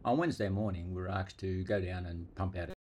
On Wednesday morning, we were asked to go down and pump out